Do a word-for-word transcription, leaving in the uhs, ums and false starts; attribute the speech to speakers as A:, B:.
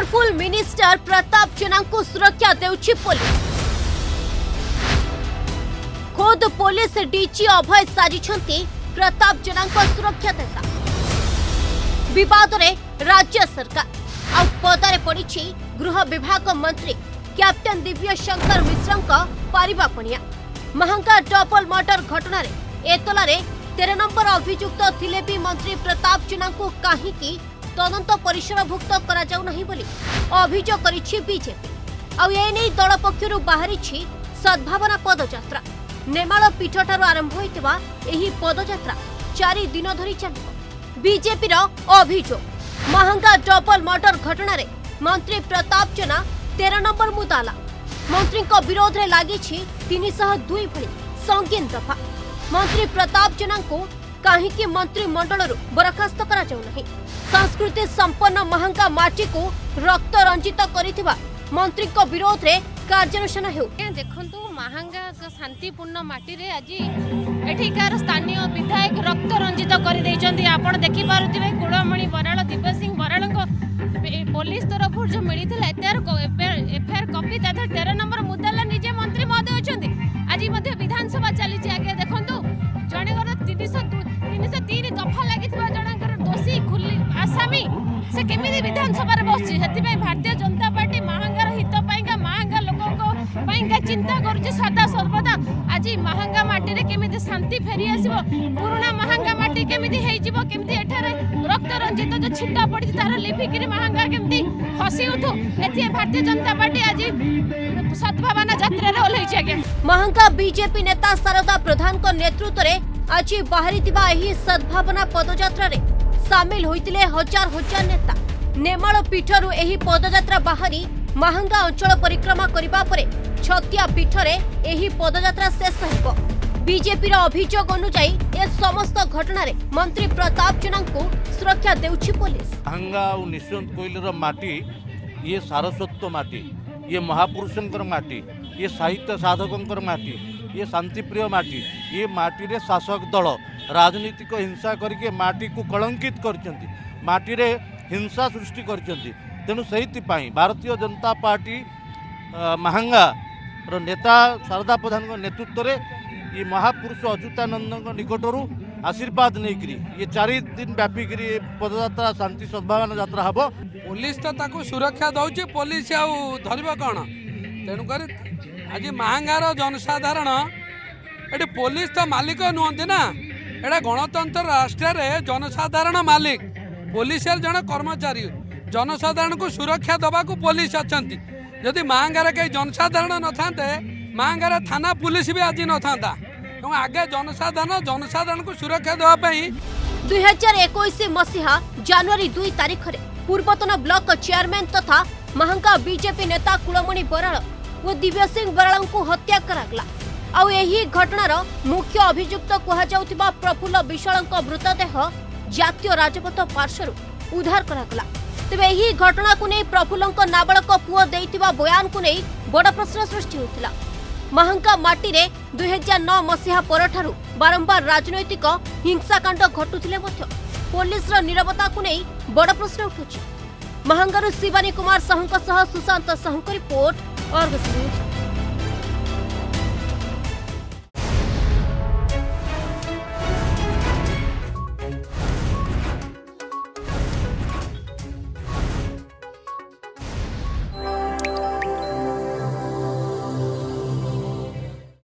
A: Powerful minister Pratap Jena को सुरक्षा देउछि पुलिस। खुद पुलिस डीजी अभय साजिछंती प्रताप जेना को सुरक्षा देता। विवाद रे राज्य सरकार आ पदारे पड़िछि गृह विभाग मंत्री कैप्टेन दिव्य शंकर मिश्र पारिबा पणिया। महंगा डबल मर्डर घटना रे एतला रे तेरह नंबर अभियुक्त थिले भी मंत्री प्रताप जेना को काहीकि तदंत परिसरभुक्त करा जाउ नहीं बोली अभियोग करिछि बीजेपी। आ एने दल पक्षरु बाहरिछि सद्भावना पदयात्रा। नेमाल पीठ ठारू आरंभ होइतिबा एही पदयात्रा चारि दिन धरि चलिबो। बीजेपी रो अभियोग महंगा डबल मर्डर घटना रे मंत्री प्रताप जेना तेरह नंबर मुदाला। मंत्री को विरोध रे लागिछि तीन सौ दो भली संगीन दफा। मंत्री प्रताप जेना को काहीकि मंत्री मंडल बरखास्त करा जाउ नहीं। संस्कृति संपन्न महंगा माटी को रक्त रंजित करिथिबा मंत्री को विरोध रे कार्यानुष्ठान हेउ।
B: देखंतु महंगा शांतिपूर्ण माटी रे आज एठिकार स्थानीय विधायक रक्त रंजित कर देइचंदी। आपण देखि पारुथिबे कुड़मणि बराळ दिव्य सिंह बराळ को पुलिस तरफ जो मिलिथिला एतार एफआईआर कॉपी ताथा तेरह नंबर मुद्दाला निजे मंत्री महोदय अछंती। आज मध्ये विधानसभा चलीछि। आगे देखंतु जणेगर तीन सौ तीन दफा लागिथिबा जणकर दोषी खुली आसामी से केमिति विधानसभा रे बसछि। हेतिबे भारतीय जनता पार्टी महंगार हित पाइका महंगा लोकको पाइका चिंता करूछि सदा सर्वदा। आज महंगा माटी रे केमिति शांति फेरी आसीबो, पुराना महंगा माटी केमिति हेइ जिवो, केमिति एठारे रक्त रंजित जो छिटा पड़ी तार लिभिकिरी महंगा केमिति हसी उठू। एथि भारतीय जनता पार्टी आज सद्भावना यात्रा रे ओल्हैछि। आगे
A: महंगा बीजेपी नेता शारदा प्रधान को नेतृत्व रे आज बाहरी एही सद्भावना पदयात्रा रे सामिल होइतिले हजार हजार नेता। नेमाल पीठरू एही पदयात्रा बाहरी महंगा अंचल परिक्रमा करिबा परे छतिया पीठ रे एही पदयात्रा शेष हेबो। बीजेपी रो अभियोग अनुसार ए समस्त घटना रे मंत्री प्रताप जेना को सुरक्षा देउछि पुलिस।
C: महंगा और निश्वंत कोइलर माटी ये सारस्वत माटी, ये महापुरुषंकर माटी, ये साहित्य साधकों माटी, ये शांतिप्रिय माटी। ये माटी रे शासक दल राजनीतिक हिंसा करके माटी को कलंकित करचंती, माटी रे हिंसा सृष्टि करचंती। तेणु से भारतीय जनता पार्टी महंगा रो नेता शारदा प्रधान नेतृत्व रे ये महापुरुष अच्युतानंद निकटरू आशीर्वाद नहीं ये चार दिन व्यापिक पदयात्रा शांति सद्भावना यात्रा हम।
D: पुलिस तो ताकू सुरक्षा दौची, पुलिस आउ धरब कौन। तेणुक आज महंगार जनसाधारण ये पुलिस तो मालिक नुहति ना, एटा गणतंत्र राष्ट्र रे जनसाधारण मालिक। पुलिस जन कर्मचारी जनसाधारण को सुरक्षा दबा को पुलिस अच्छा। जदि महंगार कई जनसाधारण न था महंगार थाना पुलिस भी आज न था। आगे जनसाधारण जनसाधारण को सुरक्षा देवाई
A: दुई हजार इक्कीस मसीहा जनवरी दुई तारिख रे पूर्वतन ब्लॉक चेयरमैन तथा महंगा बीजेपी नेता कुड़मणि बराळ और दिव्य सिंह बराळ को हत्या करागला। आउ एही घटनार मुख्य अभियुक्त कुहाजाउथिबा प्रफुल्ल विशाल मृतदेह जातीय राजपथ पार्श्वर उद्धार करागला। तेबे एही घटना को नहीं प्रफुल्लक नाबालक पुओ देइतिबा बयान को नहीं बड़ प्रश्न सृष्टि होतिला। महंगा माटी रे दुई हजार नौ मसीहा परठारु बारंबार राजनैतिक हिंसाकांड घटुथिले मध्य पुलिस रो निरवता को नहीं बड़ प्रश्न उठुछि। महंगारू शिवानी कुमार साहू सुशांत साहू रिपोर्ट।